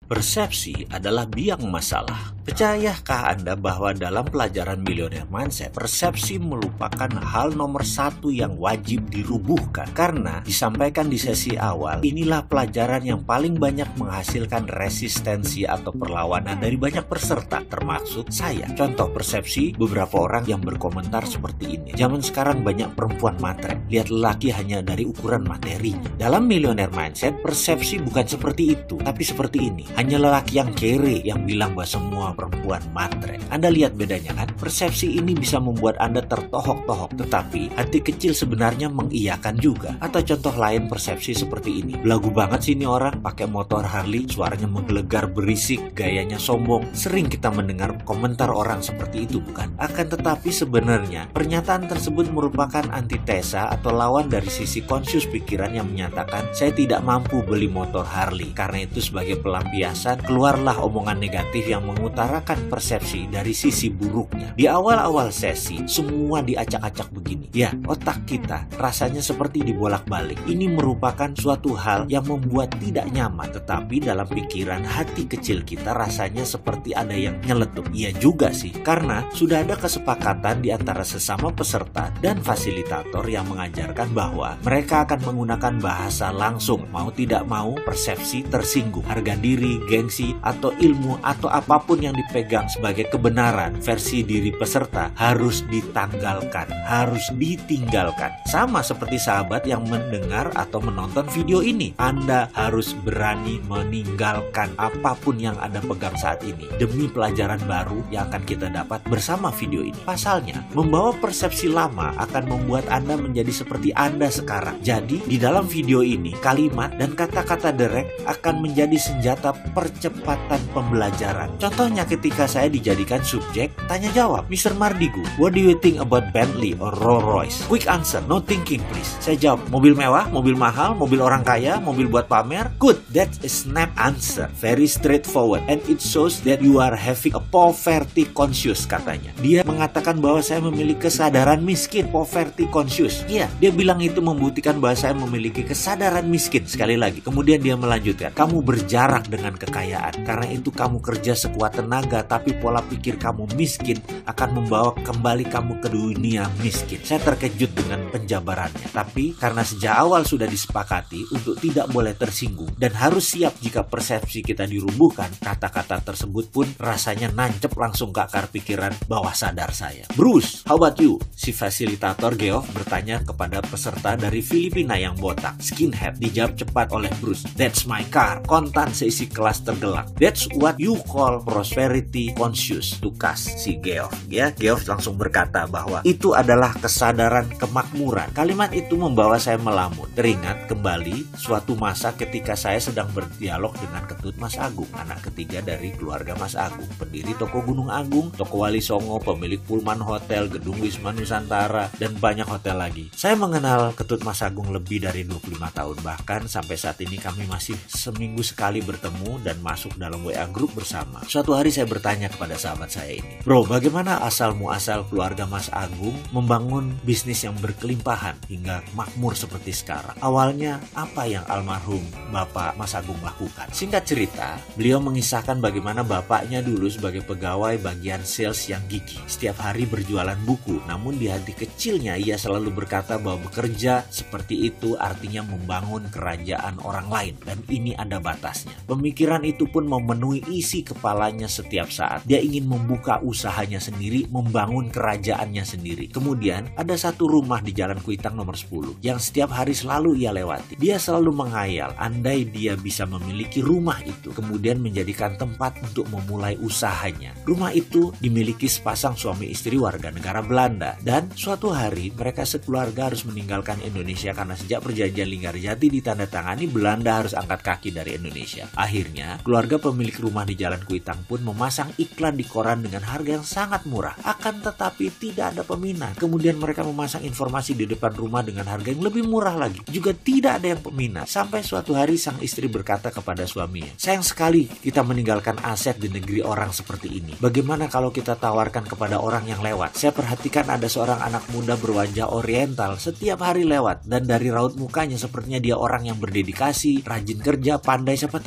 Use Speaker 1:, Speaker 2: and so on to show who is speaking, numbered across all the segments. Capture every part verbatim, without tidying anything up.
Speaker 1: Persepsi adalah biang masalah. Percayakah Anda bahwa dalam pelajaran Millionaire Mindset, persepsi merupakan hal nomor satu yang wajib dirubuhkan? Karena disampaikan di sesi awal, inilah pelajaran yang paling banyak menghasilkan resistensi atau perlawanan dari banyak peserta, termasuk saya. Contoh persepsi beberapa orang yang berkomentar seperti ini. Zaman sekarang banyak perempuan matre, lihat lelaki hanya dari ukuran materinya. Dalam Millionaire Mindset, persepsi bukan seperti itu, tapi seperti ini. Hanya lelaki yang kere yang bilang bahwa semua perempuan matre. Anda lihat bedanya kan? Persepsi ini bisa membuat Anda tertohok-tohok, tetapi hati kecil sebenarnya mengiyakan juga. Atau contoh lain persepsi seperti ini. Belagu banget sih ini orang, pakai motor Harley, suaranya menggelegar berisik, gayanya sombong. Sering kita mendengar komentar orang seperti itu, bukan? Akan tetapi sebenarnya pernyataan tersebut merupakan antitesa atau lawan dari sisi konsius pikiran yang menyatakan saya tidak mampu beli motor Harley. Karena itu sebagai pelampiasan, keluarlah omongan negatif yang mengutarakan persepsi dari sisi buruknya. Di awal-awal sesi, semua diacak-acak begini. Ya, otak kita rasanya seperti dibolak-balik. Ini merupakan suatu hal yang membuat tidak nyaman, tetapi dalam pikiran hati kecil kita rasanya seperti ada yang nyeletuk. Iya juga sih, karena sudah ada kesepakatan di antara sesama peserta dan fasilitator yang mengajarkan bahwa mereka akan menggunakan bahasa langsung. Mau tidak mau, persepsi tersinggung. Harga diri, gengsi, atau ilmu, atau apapun yang dipegang sebagai kebenaran versi diri peserta harus ditanggalkan, harus ditinggalkan. Sama seperti sahabat yang mendengar atau menonton video ini. Anda harus berani meninggalkan apapun yang Anda pegang saat ini demi pelajaran baru yang akan kita dapat bersama video ini. Pasalnya, membawa persepsi lama akan membuat Anda menjadi seperti Anda sekarang. Jadi, di dalam video ini, kalimat dan kata-kata Derek akan menjadi senjata percepatan pembelajaran. Contohnya ketika saya dijadikan subjek tanya jawab, mister Mardigu, what do you think about Bentley or Rolls Royce? Quick answer, no thinking please. Saya jawab, mobil mewah, mobil mahal, mobil orang kaya, mobil buat pamer. Good, that's a snap answer, very straightforward, and it shows that you are having a poverty conscious, katanya. Dia mengatakan bahwa saya memiliki kesadaran miskin, poverty conscious. Iya, dia bilang itu membuktikan bahwa saya memiliki kesadaran miskin. Sekali lagi, kemudian dia melanjutkan, kamu berjarak dengan kekayaan, karena itu kamu kerja sekuat tenaga, tapi pola pikir kamu miskin akan membawa kembali kamu ke dunia miskin. Saya terkejut dengan penjabarannya, tapi karena sejak awal sudah disepakati untuk tidak boleh tersinggung dan harus siap jika persepsi kita dirubuhkan, kata-kata tersebut pun rasanya nancep langsung ke akar pikiran bawah sadar saya. Bruce, how about you? Si fasilitator Geoff bertanya kepada peserta dari Filipina yang botak, skinhead. Dijawab cepat oleh Bruce, that's my car. Kontan seisi kelas tergelak. That's what you call prosperity conscious. Tukas si Geoff. Ya, Geoff langsung berkata bahwa itu adalah kesadaran kemakmuran. Kalimat itu membawa saya melamun. Teringat kembali suatu masa ketika saya sedang berdialog dengan Ketut Mas Agung, anak ketiga dari keluarga Mas Agung, pendiri toko Gunung Agung, toko Wali Songo, pemilik Pullman Hotel, gedung Wisma Nusantara, dan banyak hotel lagi. Saya mengenal Ketut Mas Agung lebih dari dua puluh lima tahun, bahkan sampai saat ini kami masih seminggu sekali bertemu dan masuk dalam W A group bersama. Suatu hari saya bertanya kepada sahabat saya ini, bro, bagaimana asal muasal keluarga Mas Agung membangun bisnis yang berkelimpahan hingga makmur seperti sekarang? Awalnya apa yang almarhum Bapak Mas Agung lakukan? Singkat cerita, beliau mengisahkan bagaimana bapaknya dulu sebagai pegawai bagian sales yang gigih, setiap hari berjualan buku. Namun di hati kecilnya ia selalu berkata bahwa bekerja seperti itu artinya membangun kerajaan orang lain, dan ini ada batasnya. Pemikiran itu pun memenuhi isi kepalanya setiap saat. Dia ingin membuka usahanya sendiri, membangun kerajaannya sendiri. Kemudian ada satu rumah di Jalan Kuitang nomor sepuluh yang setiap hari selalu ia lewati. Dia selalu menghayal andai dia bisa memiliki rumah itu, kemudian menjadikan tempat untuk memulai usahanya. Rumah itu dimiliki sepasang suami istri warga negara Belanda, dan suatu hari mereka sekeluarga harus meninggalkan Indonesia karena sejak perjanjian Linggarjati ditandatangani, Belanda harus angkat kaki dari Indonesia. Akhirnya keluarga pemilik rumah di Jalan Kuitang pun memasang iklan di koran dengan harga yang sangat murah, akan tetapi tidak ada peminat. Kemudian mereka memasang informasi di depan rumah dengan harga yang lebih murah lagi, juga tidak ada yang peminat. Sampai suatu hari sang istri berkata kepada suaminya, sayang sekali kita meninggalkan aset di negeri orang seperti ini. Bagaimana kalau kita tawarkan kepada orang yang lewat? Saya perhatikan ada seorang anak muda berwajah oriental setiap hari lewat, dan dari raut mukanya sepertinya dia orang yang berdedikasi, rajin kerja, pandai, siapa tahu dia berminat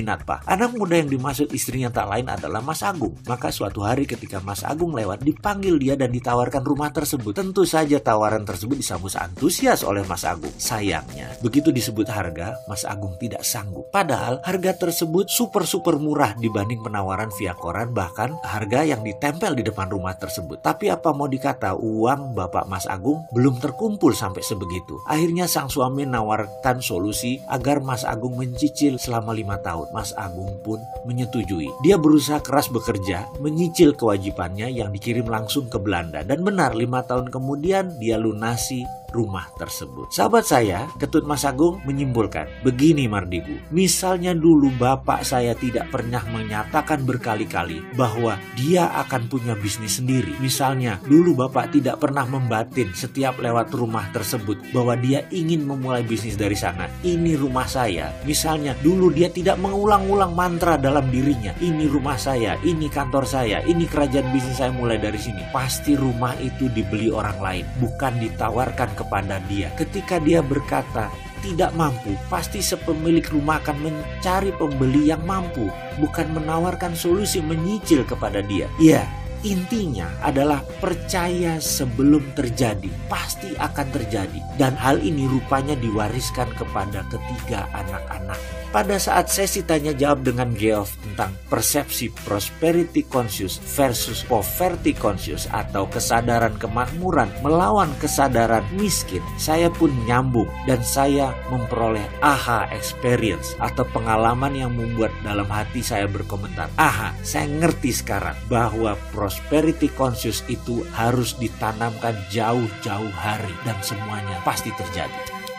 Speaker 1: peminat Pak. Anak muda yang dimaksud istrinya tak lain adalah Mas Agung. Maka suatu hari ketika Mas Agung lewat, dipanggil dia dan ditawarkan rumah tersebut. Tentu saja tawaran tersebut disambut antusias oleh Mas Agung. Sayangnya, begitu disebut harga, Mas Agung tidak sanggup. Padahal harga tersebut super-super murah dibanding penawaran via koran, bahkan harga yang ditempel di depan rumah tersebut. Tapi apa mau dikata, uang Bapak Mas Agung belum terkumpul sampai sebegitu. Akhirnya sang suami nawarkan solusi agar Mas Agung mencicil selama lima tahun. Mas Agung pun menyetujui. Dia berusaha keras bekerja, menyicil kewajibannya yang dikirim langsung ke Belanda. Dan benar, lima tahun kemudian dia lunasi rumah tersebut. Sahabat saya, Ketut Mas Agung menyimpulkan, begini Mardigu, misalnya dulu bapak saya tidak pernah menyatakan berkali-kali bahwa dia akan punya bisnis sendiri. Misalnya, dulu bapak tidak pernah membatin setiap lewat rumah tersebut bahwa dia ingin memulai bisnis dari sana. Ini rumah saya. Misalnya, dulu dia tidak mengulang-ulang mantra dalam dirinya. Ini rumah saya, ini kantor saya, ini kerajaan bisnis saya mulai dari sini. Pasti rumah itu dibeli orang lain, bukan ditawarkan kepada dia. Ketika dia berkata tidak mampu, pasti sepemilik rumah akan mencari pembeli yang mampu, bukan menawarkan solusi menyicil kepada dia. Ya, intinya adalah percaya sebelum terjadi, pasti akan terjadi. Dan hal ini rupanya diwariskan kepada ketiga anak-anak. Pada saat sesi tanya jawab dengan Geoff tentang persepsi prosperity conscious versus poverty conscious atau kesadaran kemakmuran melawan kesadaran miskin, saya pun nyambung dan saya memperoleh aha experience atau pengalaman yang membuat dalam hati saya berkomentar, aha, saya ngerti sekarang bahwa prosperity conscious itu harus ditanamkan jauh-jauh hari dan semuanya pasti terjadi.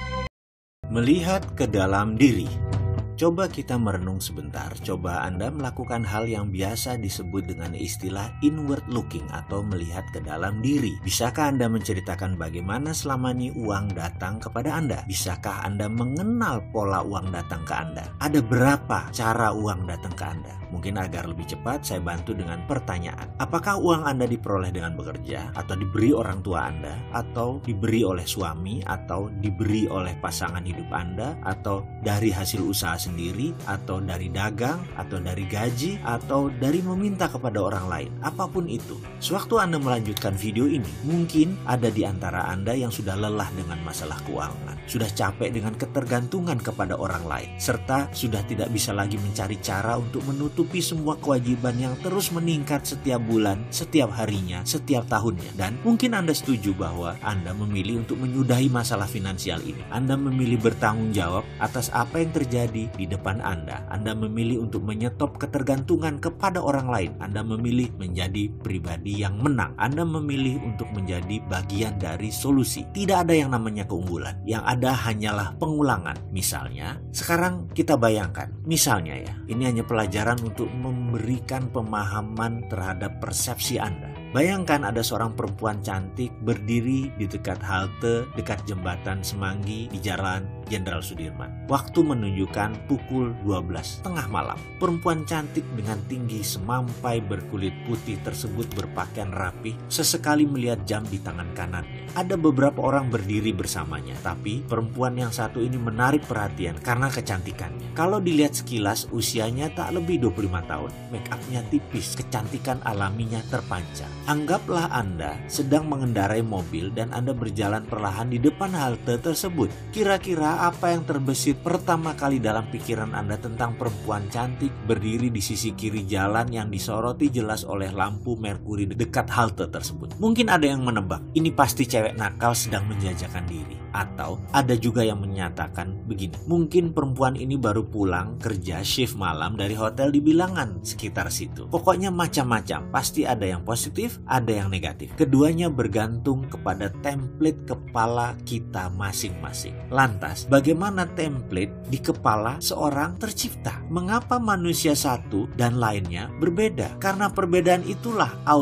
Speaker 1: Melihat ke dalam diri. Coba kita merenung sebentar, coba Anda melakukan hal yang biasa disebut dengan istilah inward looking atau melihat ke dalam diri. Bisakah Anda menceritakan bagaimana selama ini uang datang kepada Anda? Bisakah Anda mengenal pola uang datang ke Anda? Ada berapa cara uang datang ke Anda? Mungkin agar lebih cepat saya bantu dengan pertanyaan. Apakah uang Anda diperoleh dengan bekerja, atau diberi orang tua Anda, atau diberi oleh suami, atau diberi oleh pasangan hidup Anda, atau dari hasil usaha sendiri, atau dari dagang, atau dari gaji, atau dari meminta kepada orang lain? Apapun itu. Sewaktu Anda melanjutkan video ini, mungkin ada di antara Anda yang sudah lelah dengan masalah keuangan, sudah capek dengan ketergantungan kepada orang lain, serta sudah tidak bisa lagi mencari cara untuk menutupi semua kewajiban yang terus meningkat setiap bulan, setiap harinya, setiap tahunnya. Dan mungkin Anda setuju bahwa Anda memilih untuk menyudahi masalah finansial ini. Anda memilih bertanggung jawab atas apa yang terjadi di depan Anda. Anda memilih untuk menyetop ketergantungan kepada orang lain. Anda memilih menjadi pribadi yang menang. Anda memilih untuk menjadi bagian dari solusi. Tidak ada yang namanya keunggulan. Yang ada hanyalah pengulangan. Misalnya, sekarang kita bayangkan. Misalnya ya, ini hanya pelajaran untuk memberikan pemahaman terhadap persepsi Anda. Bayangkan ada seorang perempuan cantik berdiri di dekat halte, dekat jembatan Semanggi di Jalan Jenderal Sudirman. Waktu menunjukkan pukul dua belas tengah malam. Perempuan cantik dengan tinggi semampai berkulit putih tersebut berpakaian rapi, sesekali melihat jam di tangan kanannya. Ada beberapa orang berdiri bersamanya, tapi perempuan yang satu ini menarik perhatian karena kecantikannya. Kalau dilihat sekilas, usianya tak lebih dua puluh lima tahun. Make up-nya tipis, kecantikan alaminya terpancar. Anggaplah Anda sedang mengendarai mobil dan Anda berjalan perlahan di depan halte tersebut. Kira-kira apa yang terbesit pertama kali dalam pikiran Anda tentang perempuan cantik berdiri di sisi kiri jalan yang disoroti jelas oleh lampu merkuri dekat halte tersebut? Mungkin ada yang menebak, ini pasti cewek nakal sedang menjajakan diri. Atau ada juga yang menyatakan begini, mungkin perempuan ini baru pulang kerja shift malam dari hotel di Bilangan sekitar situ. Pokoknya macam-macam, pasti ada yang positif, ada yang negatif. Keduanya bergantung kepada template kepala kita masing-masing. Lantas, bagaimana template di kepala seorang tercipta? Mengapa manusia satu dan lainnya berbeda? Karena perbedaan itulah output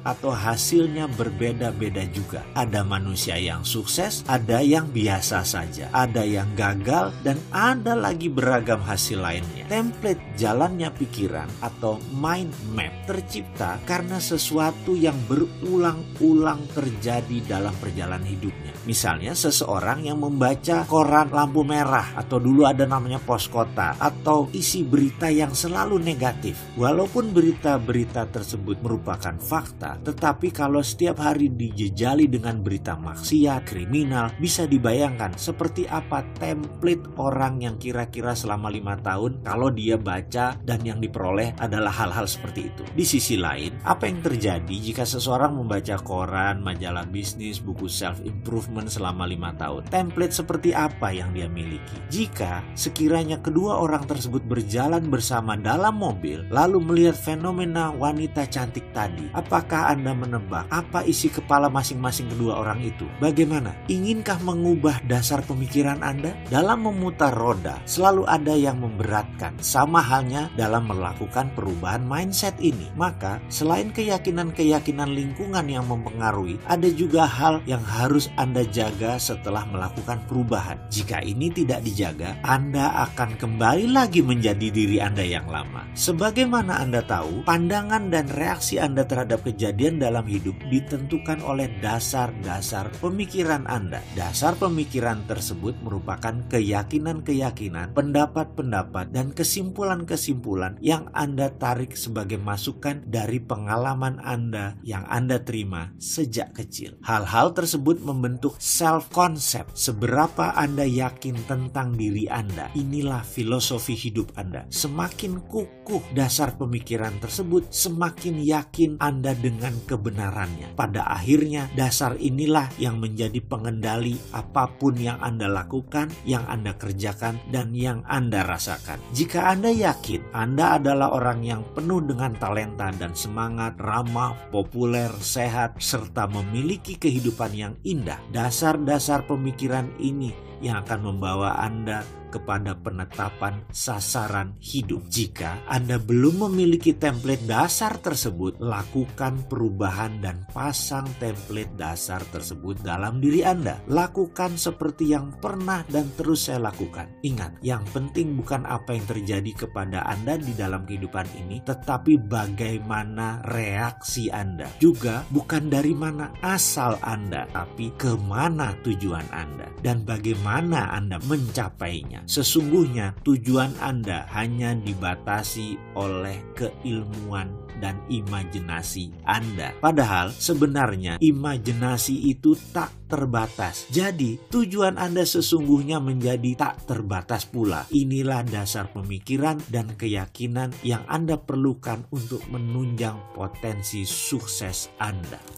Speaker 1: atau hasilnya berbeda-beda juga. Ada manusia yang sukses, ada yang biasa saja, ada yang gagal, dan ada lagi beragam hasil lainnya. Template jalannya pikiran atau mind map tercipta karena sesuatu yang berulang-ulang terjadi dalam perjalanan hidupnya. Misalnya seseorang yang membaca koran lampu merah, atau dulu ada namanya pos kota, atau isi berita yang selalu negatif. Walaupun berita-berita tersebut merupakan fakta, tetapi kalau setiap hari dijejali dengan berita maksiat, kriminal, bisa dibayangkan seperti apa template orang yang kira-kira selama lima tahun kalau dia baca dan yang diperoleh adalah hal-hal seperti itu. Di sisi lain, apa yang terjadi jika seseorang membaca koran, majalah bisnis, buku self-improvement selama lima tahun? Template seperti apa yang dia miliki? Jika sekiranya kedua orang tersebut berjalan bersama dalam mobil, lalu melihat fenomena wanita cantik tadi, apakah Anda menebak apa isi kepala masing-masing kedua orang itu? Bagaimana? Inginkah mengubah dasar pemikiran Anda? Dalam memutar roda, selalu ada yang memberatkan, sama halnya dalam melakukan perubahan mindset ini. Maka, selain keyakinan-keyakinan lingkungan yang mempengaruhi, ada juga hal yang harus Anda jaga setelah melakukan perubahan. Jika ini tidak dijaga, Anda akan kembali lagi menjadi diri Anda yang lama. Sebagaimana Anda tahu, pandangan dan reaksi Anda terhadap kejadian dalam hidup ditentukan oleh dasar-dasar pemikiran Anda. Dasar pemikiran tersebut merupakan keyakinan-keyakinan, pendapat-pendapat, dan kesimpulan-kesimpulan yang Anda tarik sebagai masukan dari pengalaman Anda yang Anda terima sejak kecil. Hal-hal tersebut membentuk self-concept. Seberapa Anda yakin tentang diri Anda, inilah filosofi hidup Anda. Semakin kukuh dasar pemikiran tersebut, semakin yakin Anda dengan kebenarannya. Pada akhirnya, dasar inilah yang menjadi pengendali apapun yang Anda lakukan, yang Anda kerjakan, dan yang Anda rasakan. Jika Anda yakin Anda adalah orang yang penuh dengan talenta dan semangat, ramah, populer, sehat, serta memiliki kehidupan yang indah, dasar-dasar pemikiran ini yang akan membawa Anda kepada penetapan sasaran hidup. Jika Anda belum memiliki template dasar tersebut, lakukan perubahan dan pasang template dasar tersebut dalam diri Anda. Lakukan seperti yang pernah dan terus saya lakukan. Ingat, yang penting bukan apa yang terjadi kepada Anda di dalam kehidupan ini, tetapi bagaimana reaksi Anda. Juga bukan dari mana asal Anda, tapi kemana tujuan Anda dan bagaimana Anda mencapainya. Sesungguhnya tujuan Anda hanya dibatasi oleh keilmuan dan imajinasi Anda. Padahal sebenarnya imajinasi itu tak terbatas. Jadi tujuan Anda sesungguhnya menjadi tak terbatas pula. Inilah dasar pemikiran dan keyakinan yang Anda perlukan untuk menunjang potensi sukses Anda.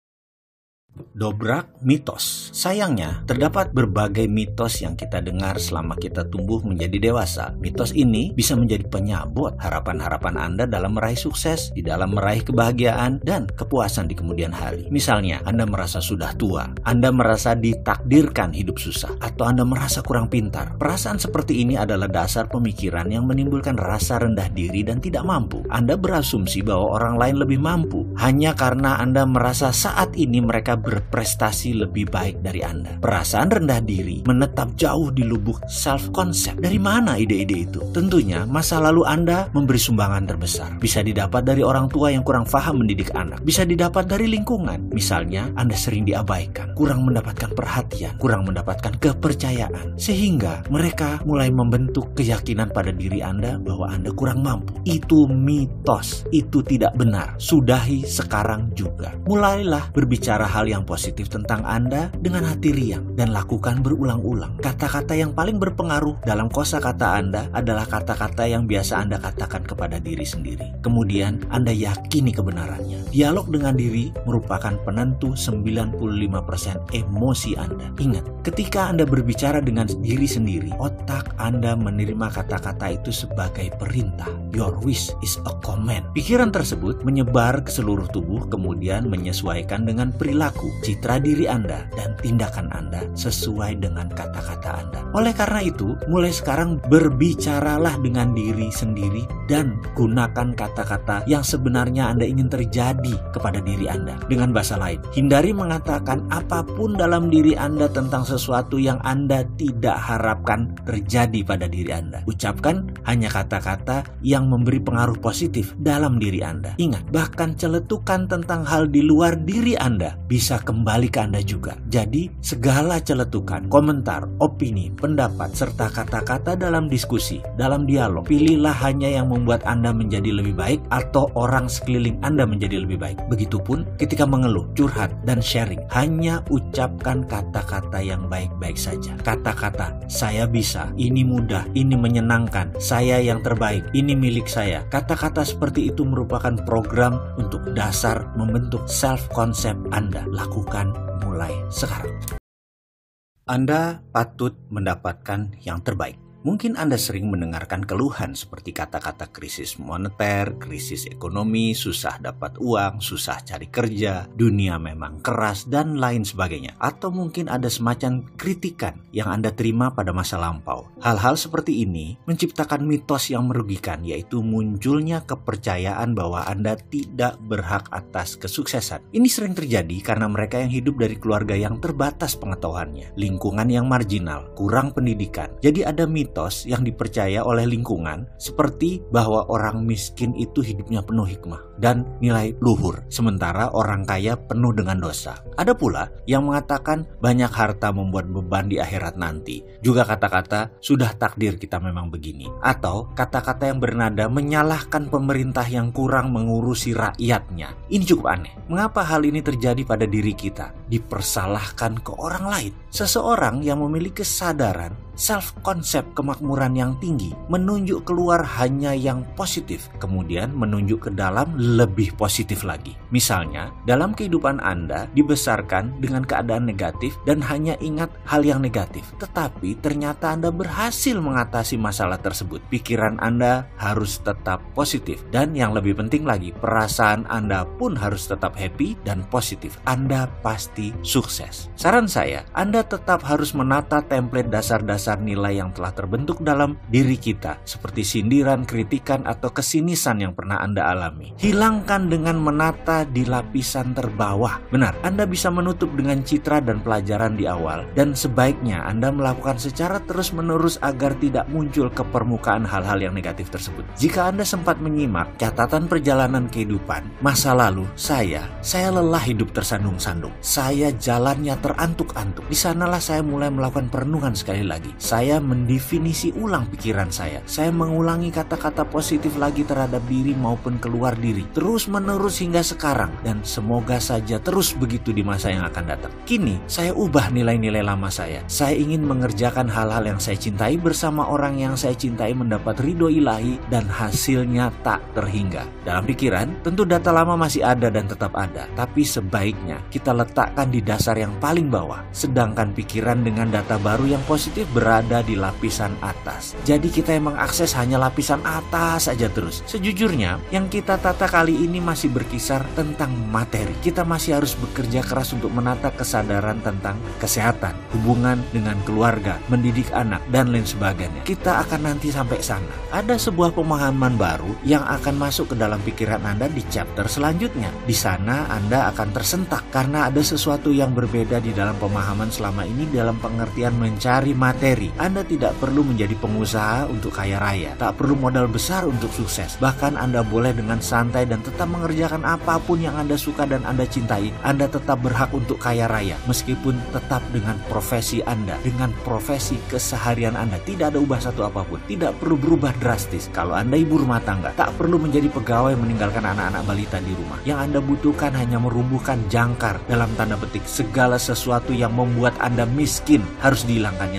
Speaker 1: Dobrak mitos. Sayangnya, terdapat berbagai mitos yang kita dengar selama kita tumbuh menjadi dewasa. Mitos ini bisa menjadi penyabot harapan-harapan Anda dalam meraih sukses, di dalam meraih kebahagiaan, dan kepuasan di kemudian hari. Misalnya, Anda merasa sudah tua, Anda merasa ditakdirkan hidup susah, atau Anda merasa kurang pintar. Perasaan seperti ini adalah dasar pemikiran yang menimbulkan rasa rendah diri dan tidak mampu. Anda berasumsi bahwa orang lain lebih mampu, hanya karena Anda merasa saat ini mereka berprestasi lebih baik dari Anda. Perasaan rendah diri menetap jauh di lubuk self-concept. Dari mana ide-ide itu? Tentunya masa lalu Anda memberi sumbangan terbesar. Bisa didapat dari orang tua yang kurang paham mendidik anak. Bisa didapat dari lingkungan. Misalnya, Anda sering diabaikan, kurang mendapatkan perhatian, kurang mendapatkan kepercayaan. Sehingga mereka mulai membentuk keyakinan pada diri Anda bahwa Anda kurang mampu. Itu mitos. Itu tidak benar. Sudahi sekarang juga. Mulailah berbicara hal yang positif tentang Anda dengan hati riang dan lakukan berulang-ulang. Kata-kata yang paling berpengaruh dalam kosakata Anda adalah kata-kata yang biasa Anda katakan kepada diri sendiri. Kemudian Anda yakini kebenarannya. Dialog dengan diri merupakan penentu sembilan puluh lima persen emosi Anda. Ingat, ketika Anda berbicara dengan diri sendiri, otak Anda menerima kata-kata itu sebagai perintah. Your wish is a command. Pikiran tersebut menyebar ke seluruh tubuh, kemudian menyesuaikan dengan perilaku. perilaku, citra diri Anda, dan tindakan Anda sesuai dengan kata-kata Anda. Oleh karena itu, mulai sekarang berbicaralah dengan diri sendiri dan gunakan kata-kata yang sebenarnya Anda ingin terjadi kepada diri Anda. Dengan bahasa lain, hindari mengatakan apapun dalam diri Anda tentang sesuatu yang Anda tidak harapkan terjadi pada diri Anda. Ucapkan hanya kata-kata yang memberi pengaruh positif dalam diri Anda. Ingat, bahkan celetukan tentang hal di luar diri Anda bisa kembali ke Anda juga. Jadi, segala celetukan, komentar, opini, pendapat, serta kata-kata dalam diskusi, dalam dialog, pilihlah hanya yang membuat Anda menjadi lebih baik atau orang sekeliling Anda menjadi lebih baik. Begitupun ketika mengeluh, curhat, dan sharing, hanya ucapkan kata-kata yang baik-baik saja. Kata-kata, saya bisa, ini mudah, ini menyenangkan, saya yang terbaik, ini milik saya. Kata-kata seperti itu merupakan program untuk dasar membentuk self-concept Anda. Lakukan mulai sekarang. Anda patut mendapatkan yang terbaik. Mungkin Anda sering mendengarkan keluhan seperti kata-kata krisis moneter, krisis ekonomi, susah dapat uang, susah cari kerja, dunia memang keras, dan lain sebagainya. Atau mungkin ada semacam kritikan yang Anda terima pada masa lampau. Hal-hal seperti ini menciptakan mitos yang merugikan, yaitu munculnya kepercayaan bahwa Anda tidak berhak atas kesuksesan. Ini sering terjadi karena mereka yang hidup dari keluarga yang terbatas pengetahuannya, lingkungan yang marginal, kurang pendidikan. Jadi ada mitos yang dipercaya oleh lingkungan seperti bahwa orang miskin itu hidupnya penuh hikmah dan nilai luhur, sementara orang kaya penuh dengan dosa. Ada pula yang mengatakan banyak harta membuat beban di akhirat nanti. Juga kata-kata sudah takdir kita memang begini, atau kata-kata yang bernada menyalahkan pemerintah yang kurang mengurusi rakyatnya. Ini cukup aneh. Mengapa hal ini terjadi pada diri kita? Dipersalahkan ke orang lain. Seseorang yang memiliki kesadaran self-concept kemakmuran yang tinggi menunjuk keluar hanya yang positif, kemudian menunjuk ke dalam lebih positif lagi. Misalnya, dalam kehidupan Anda dibesarkan dengan keadaan negatif dan hanya ingat hal yang negatif, tetapi ternyata Anda berhasil mengatasi masalah tersebut. Pikiran Anda harus tetap positif, dan yang lebih penting lagi, perasaan Anda pun harus tetap happy dan positif. Anda pasti sukses. Saran saya, Anda tetap harus menata template dasar-dasar nilai yang telah terbentuk dalam diri kita, seperti sindiran, kritikan, atau kesinisan yang pernah Anda alami. Hilangkan dengan menata di lapisan terbawah. Benar, Anda bisa menutup dengan citra dan pelajaran di awal, dan sebaiknya Anda melakukan secara terus-menerus agar tidak muncul ke permukaan hal-hal yang negatif tersebut. Jika Anda sempat menyimak catatan perjalanan kehidupan masa lalu saya, saya lelah hidup tersandung-sandung. Saya jalannya terantuk-antuk. Di sanalah saya mulai melakukan perenungan sekali lagi. Saya mendefinisi ulang pikiran saya. Saya mengulangi kata-kata positif lagi terhadap diri maupun keluar diri. Terus menerus hingga sekarang. Dan semoga saja terus begitu di masa yang akan datang. Kini, saya ubah nilai-nilai lama saya. Saya ingin mengerjakan hal-hal yang saya cintai bersama orang yang saya cintai, mendapat ridho ilahi, dan hasilnya tak terhingga. Dalam pikiran, tentu data lama masih ada dan tetap ada. Tapi sebaiknya kita letakkan di dasar yang paling bawah. Sedangkan pikiran dengan data baru yang positif berada di lapisan atas. Jadi kita yang mengakses hanya lapisan atas saja terus. Sejujurnya, yang kita tata kali ini masih berkisar tentang materi. Kita masih harus bekerja keras untuk menata kesadaran tentang kesehatan, hubungan dengan keluarga, mendidik anak, dan lain sebagainya. Kita akan nanti sampai sana. Ada sebuah pemahaman baru yang akan masuk ke dalam pikiran Anda di chapter selanjutnya. Di sana Anda akan tersentak karena ada sesuatu yang berbeda di dalam pemahaman selama ini dalam pengertian mencari materi. Anda tidak perlu menjadi pengusaha untuk kaya raya, tak perlu modal besar untuk sukses. Bahkan Anda boleh dengan santai dan tetap mengerjakan apapun yang Anda suka dan Anda cintai. Anda tetap berhak untuk kaya raya, meskipun tetap dengan profesi Anda, dengan profesi keseharian Anda. Tidak ada ubah satu apapun, tidak perlu berubah drastis. Kalau Anda ibu rumah tangga, tak perlu menjadi pegawai meninggalkan anak-anak balita di rumah. Yang Anda butuhkan hanya merumbuhkan jangkar, dalam tanda petik, segala sesuatu yang membuat Anda miskin harus dihilangkan, yang selama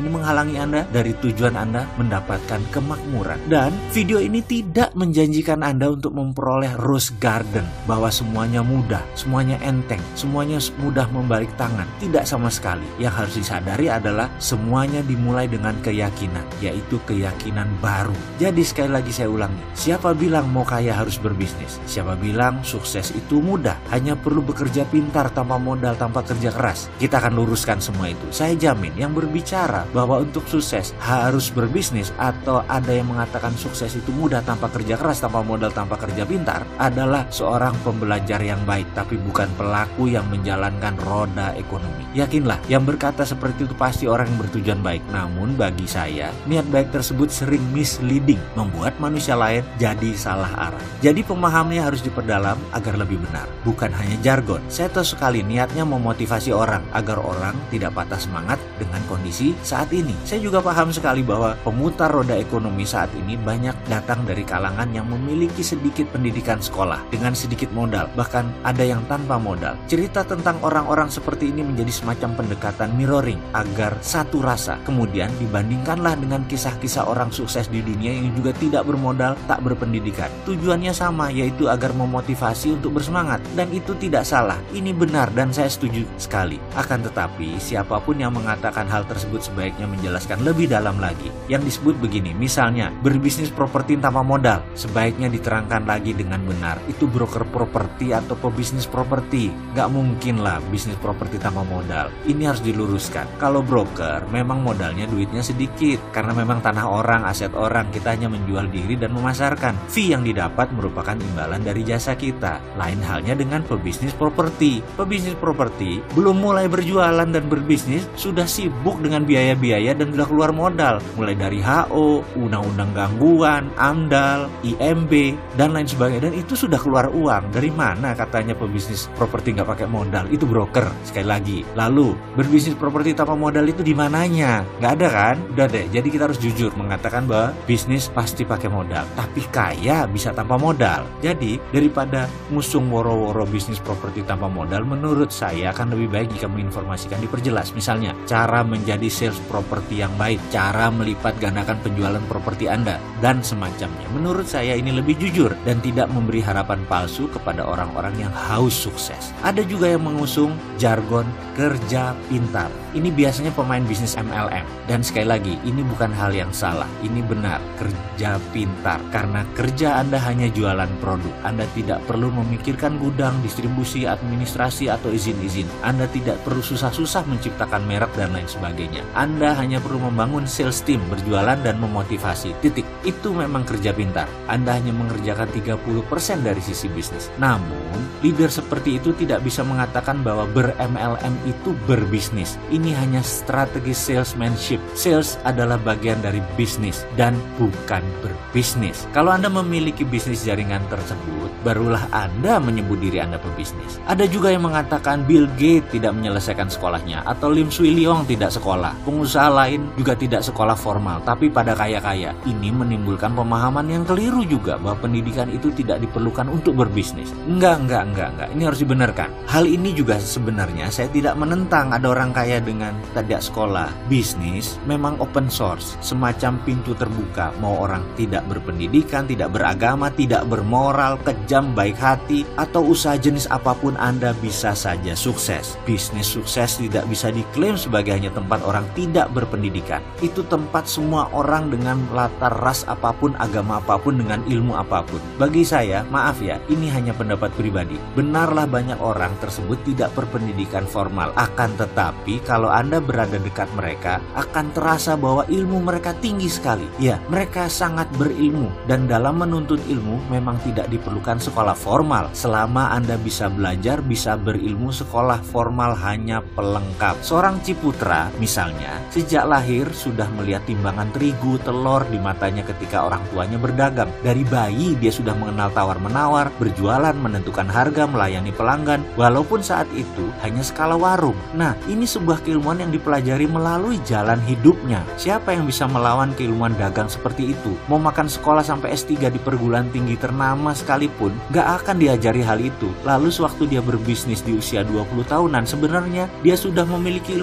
Speaker 1: ini menghalangi Anda dari tujuan Anda mendapatkan kemakmuran. Dan video ini tidak menjanjikan Anda untuk memperoleh rose garden, bahwa semuanya mudah, semuanya enteng, semuanya mudah membalik tangan. Tidak sama sekali. Yang harus disadari adalah semuanya dimulai dengan keyakinan, yaitu keyakinan baru. Jadi sekali lagi saya ulangi, siapa bilang mau kaya harus berbisnis? Siapa bilang sukses itu mudah, hanya perlu bekerja pintar tanpa modal, tanpa kerja keras? Kita akan luruskan semua itu. Saya jamin yang berbicara bahwa untuk sukses harus berbisnis, atau ada yang mengatakan sukses itu mudah tanpa kerja keras, tanpa modal, tanpa kerja pintar, adalah seorang pembelajar yang baik, tapi bukan pelaku yang menjalankan roda ekonomi. Yakinlah, yang berkata seperti itu pasti orang yang bertujuan baik. Namun bagi saya, niat baik tersebut sering misleading, membuat manusia lain jadi salah arah. Jadi pemahamannya harus diperdalam agar lebih benar, bukan hanya jargon. Saya tahu sekali niatnya memotivasi orang agar orang tidak patah semangat dengan kondisi saat ini. Saya juga paham sekali bahwa pemutar roda ekonomi saat ini banyak datang dari kalangan yang memiliki sedikit pendidikan sekolah dengan sedikit modal, bahkan ada yang tanpa modal. Cerita tentang orang-orang seperti ini menjadi semacam pendekatan mirroring agar satu rasa. Kemudian dibandingkanlah dengan kisah-kisah orang sukses di dunia yang juga tidak bermodal, tak berpendidikan. Tujuannya sama, yaitu agar memotivasi untuk bersemangat. Dan itu tidak salah, ini benar dan saya setuju sekali. Akan tetapi, siapapun yang mengatakan hal tersebut sebaiknya menjelaskan lebih dalam lagi. Yang disebut begini, misalnya berbisnis properti tanpa modal, sebaiknya diterangkan lagi dengan benar. Itu broker properti atau pebisnis properti. Gak mungkin lah bisnis properti tanpa modal. Ini harus diluruskan. Kalau broker, memang modalnya duitnya sedikit, karena memang tanah orang, aset orang, kita hanya menjual diri dan memasarkan. Fee yang didapat merupakan imbalan dari jasa kita. Lain halnya dengan pebisnis properti. Pebisnis properti belum mulai berjualan dan berbisnis, sudah sibuk dengan biaya-biaya dan sudah keluar modal. Mulai dari H O, undang-undang gangguan, AMDAL, I M B, dan lain sebagainya. Dan itu sudah keluar uang. Dari mana katanya pebisnis properti nggak pakai modal? Itu broker, sekali lagi. Lalu, berbisnis properti tanpa modal itu di mananya? Nggak ada kan? Udah deh, jadi kita harus jujur mengatakan bahwa bisnis pasti pakai modal, tapi kaya bisa tanpa modal. Jadi, daripada ngusung woro-woro bisnis properti tanpa modal, menurut saya akan lebih baik jika menginformasikan, diperjelas. Misalnya, cara menjadi sales properti yang baik, cara melipat gandakan penjualan properti Anda, dan semacamnya. Menurut saya ini lebih jujur dan tidak memberi harapan palsu kepada orang-orang yang haus sukses. Ada juga yang mengusung jargon kerja pintar. Ini biasanya pemain bisnis M L M. Dan sekali lagi, ini bukan hal yang salah. Ini benar, kerja pintar. Karena kerja Anda hanya jualan produk. Anda tidak perlu memikirkan gudang, distribusi, administrasi, atau izin-izin. Anda tidak perlu susah-susah menciptakan merek dan lain sebagainya. Anda hanya perlu membangun sales team, berjualan dan memotivasi. Titik. Itu memang kerja pintar. Anda hanya mengerjakan tiga puluh persen dari sisi bisnis. Namun, leader seperti itu tidak bisa mengatakan bahwa ber-M L M itu berbisnis. Ini hanya strategi salesmanship. Sales adalah bagian dari bisnis dan bukan berbisnis. Kalau Anda memiliki bisnis jaringan tersebut, barulah Anda menyebut diri Anda pebisnis. Ada juga yang mengatakan Bill Gates tidak menyelesaikan sekolahnya, atau Lim Swee Leong tidak sekolah. Pengusaha lain juga tidak sekolah formal, tapi pada kaya-kaya. Ini menimbulkan pemahaman yang keliru juga bahwa pendidikan itu tidak diperlukan untuk berbisnis. Enggak, enggak, enggak, enggak. Ini harus dibenarkan. Hal ini juga sebenarnya saya tidak menentang ada orang kaya dengan tidak sekolah. Bisnis memang open source, semacam pintu terbuka. Mau orang tidak berpendidikan, tidak beragama, tidak bermoral, kejam, baik hati, atau usaha jenis apapun, Anda bisa saja sukses. Bisnis sukses tidak bisa diklaim sebagai hanya tempat orang tidak berpendidikan. Itu tempat semua orang dengan latar ras apapun, agama apapun, dengan ilmu apapun. Bagi saya, maaf ya, ini hanya pendapat pribadi. Benarlah banyak orang tersebut tidak berpendidikan formal. Akan tetapi, kalau Anda berada dekat mereka, akan terasa bahwa ilmu mereka tinggi sekali. Ya, mereka sangat berilmu. Dan dalam menuntut ilmu, memang tidak diperlukan sekolah formal. Selama Anda bisa belajar, bisa berilmu, sekolah formal hanya pelengkap. Seorang Ciputra, misalnya, sejak lahir sudah melihat timbangan terigu, telur di matanya ketika orang tuanya berdagang. Dari bayi, dia sudah mengenal tawar-menawar, berjualan, menentukan harga, melayani pelanggan, walaupun saat itu hanya skala warung. Nah, ini sebuah keilmuan yang dipelajari melalui jalan hidupnya. Siapa yang bisa melawan keilmuan dagang seperti itu? Mau makan sekolah sampai S tiga di perguruan tinggi ternama sekalipun, gak akan diajari hal itu. Lalu sewaktu dia berbisnis di usia dua puluh tahunan, sebenarnya dia sudah memiliki ilmu dagang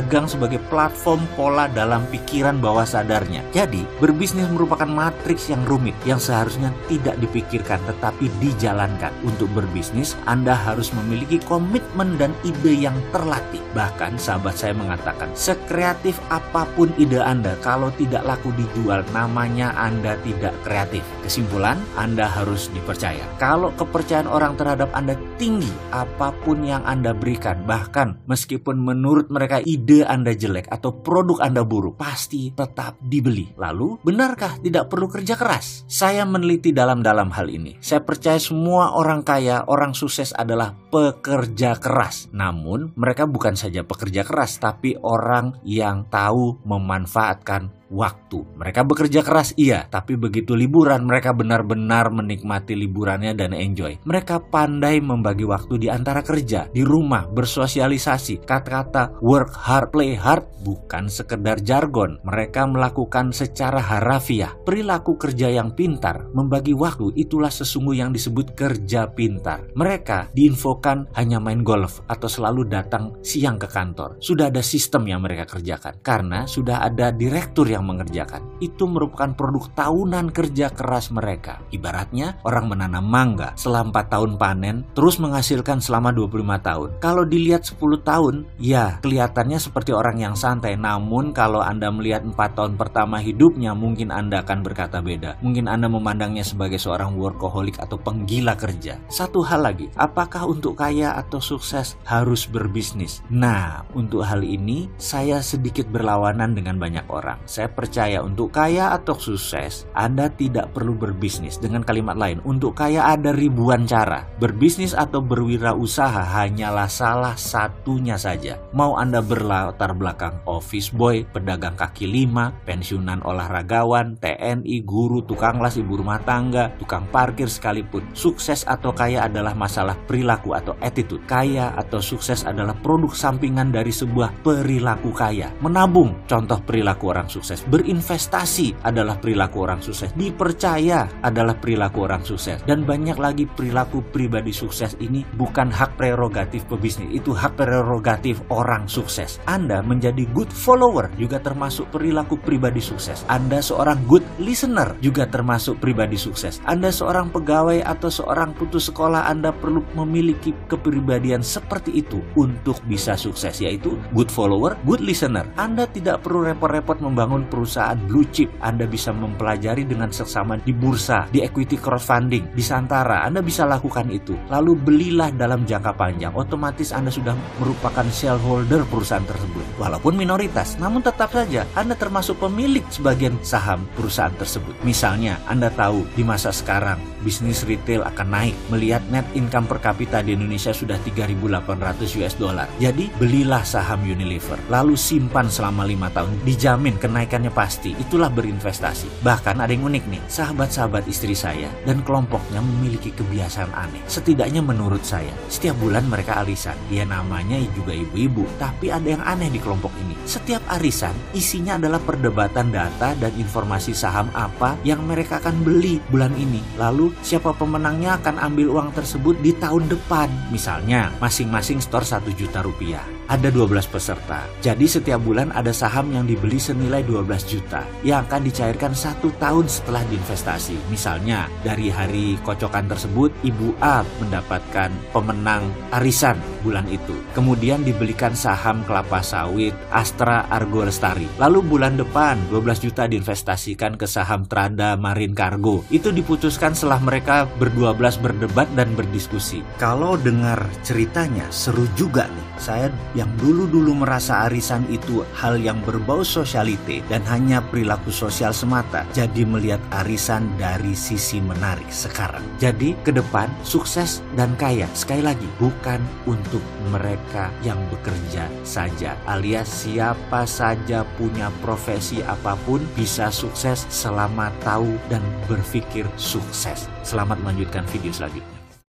Speaker 1: pegang sebagai platform pola dalam pikiran bawah sadarnya. Jadi, berbisnis merupakan matriks yang rumit yang seharusnya tidak dipikirkan tetapi dijalankan. Untuk berbisnis, Anda harus memiliki komitmen dan ide yang terlatih. Bahkan sahabat saya mengatakan, sekreatif apapun ide Anda, kalau tidak laku dijual, namanya Anda tidak kreatif. Kesimpulan, Anda harus dipercaya. Kalau kepercayaan orang terhadap Anda tinggi, apapun yang Anda berikan, bahkan meskipun menurut mereka ide Anda jelek atau produk Anda buruk, pasti tetap dibeli. Lalu, benarkah tidak perlu kerja keras? Saya meneliti dalam-dalam hal ini. Saya percaya semua orang kaya, orang sukses adalah pekerja keras. Namun, mereka bukan saja pekerja keras, tapi orang yang tahu memanfaatkan waktu. Mereka bekerja keras, iya, tapi begitu liburan, mereka benar-benar menikmati liburannya dan enjoy. Mereka pandai membagi waktu di antara kerja, di rumah, bersosialisasi. Kata-kata work hard, play hard bukan sekedar jargon. Mereka melakukan secara harafiah. Perilaku kerja yang pintar, membagi waktu, itulah sesungguh yang disebut kerja pintar. Mereka diinfokan hanya main golf atau selalu datang siang ke kantor. Sudah ada sistem yang mereka kerjakan karena sudah ada direktur yang mengerjakan. Itu merupakan produk tahunan kerja keras mereka. Ibaratnya orang menanam mangga selama empat tahun panen, terus menghasilkan selama dua puluh lima tahun. Kalau dilihat sepuluh tahun, ya kelihatannya seperti orang yang santai. Namun kalau Anda melihat empat tahun pertama hidupnya, mungkin Anda akan berkata beda. Mungkin Anda memandangnya sebagai seorang workaholic atau penggila kerja. Satu hal lagi, apakah untuk kaya atau sukses harus berbisnis? Nah, untuk hal ini saya sedikit berlawanan dengan banyak orang. Saya percaya untuk kaya atau sukses, Anda tidak perlu berbisnis. Dengan kalimat lain, untuk kaya ada ribuan cara. Berbisnis atau berwirausaha hanyalah salah satunya saja. Mau Anda berlatar belakang office boy, pedagang kaki lima, pensiunan olahragawan, T N I, guru, tukang las, ibu rumah tangga, tukang parkir sekalipun. Sukses atau kaya adalah masalah perilaku atau attitude. Kaya atau sukses adalah produk sampingan dari sebuah perilaku kaya. Menabung, contoh perilaku orang sukses. Berinvestasi adalah perilaku orang sukses. Dipercaya adalah perilaku orang sukses. Dan banyak lagi perilaku pribadi sukses ini bukan hak prerogatif pebisnis. Itu hak prerogatif orang sukses. Anda menjadi good follower juga termasuk perilaku pribadi sukses. Anda seorang good listener juga termasuk pribadi sukses. Anda seorang pegawai atau seorang putus sekolah, Anda perlu memiliki kepribadian seperti itu untuk bisa sukses, yaitu good follower, good listener. Anda tidak perlu repot-repot membangun perusahaan blue chip. Anda bisa mempelajari dengan seksama di bursa, di equity crowdfunding, di Santara. Anda bisa lakukan itu. Lalu belilah dalam jangka panjang. Otomatis Anda sudah merupakan shareholder perusahaan tersebut. Walaupun minoritas, namun tetap saja Anda termasuk pemilik sebagian saham perusahaan tersebut. Misalnya, Anda tahu di masa sekarang bisnis retail akan naik. Melihat net income per kapita di Indonesia sudah tiga ribu delapan ratus US dollar. Jadi, belilah saham Unilever. Lalu simpan selama lima tahun. Dijamin kenaikannya pasti. Itulah berinvestasi. Bahkan ada yang unik nih, sahabat-sahabat istri saya dan kelompoknya memiliki kebiasaan aneh. Setidaknya menurut saya, setiap bulan mereka arisan. Ya namanya juga ibu-ibu, tapi ada yang aneh di kelompok ini. Setiap arisan isinya adalah perdebatan data dan informasi saham apa yang mereka akan beli bulan ini. Lalu siapa pemenangnya akan ambil uang tersebut di tahun depan. Misalnya masing-masing store satu juta rupiah. Ada dua belas peserta. Jadi setiap bulan ada saham yang dibeli senilai dua belas juta yang akan dicairkan satu tahun setelah diinvestasi. Misalnya dari hari kocokan tersebut, Ibu A mendapatkan pemenang arisan bulan itu. Kemudian dibelikan saham kelapa sawit Astra Argo Lestari. Lalu bulan depan dua belas juta diinvestasikan ke saham Trada Marine Cargo. Itu diputuskan setelah mereka berdua belas berdebat dan berdiskusi. Kalau dengar ceritanya seru juga nih. Saya yang dulu-dulu merasa arisan itu hal yang berbau sosialite dan hanya perilaku sosial semata, jadi melihat arisan dari sisi menarik sekarang. Jadi ke depan sukses dan kaya, sekali lagi bukan untuk mereka yang bekerja saja, alias siapa saja punya profesi apapun bisa sukses selama tahu dan berpikir sukses. Selamat melanjutkan video selanjutnya.